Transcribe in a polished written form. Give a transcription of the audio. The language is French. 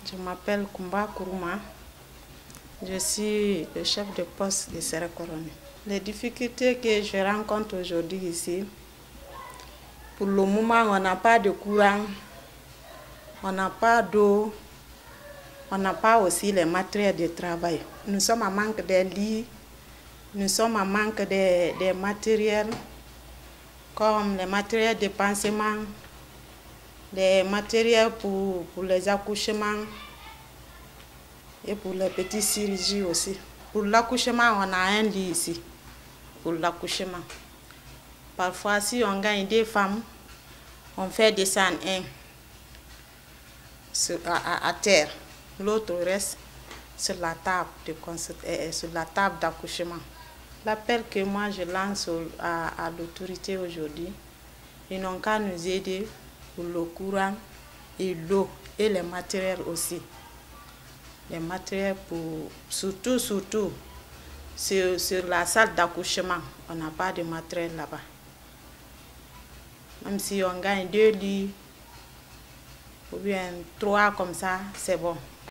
Je m'appelle Kumba Kourouma. Je suis le chef de poste de Serekoroné. Les difficultés que je rencontre aujourd'hui ici, pour le moment, on n'a pas de courant, on n'a pas d'eau, on n'a pas aussi les matériels de travail. Nous sommes en manque de lits, nous sommes en manque de matériels, comme les matériels de pansement, les matériels pour les accouchements et pour les petites chirurgies aussi. Pour l'accouchement, on a un lit ici, pour l'accouchement. Parfois, si on gagne des femmes, on fait descendre un à terre, l'autre reste sur la table d'accouchement. L'appel que moi je lance à l'autorité aujourd'hui, ils n'ont qu'à nous aider pour le courant et l'eau et les matériels aussi. Les matériels pour surtout sur la salle d'accouchement, on n'a pas de matériel là-bas. Même si on gagne 2 lits ou bien 3 comme ça, c'est bon.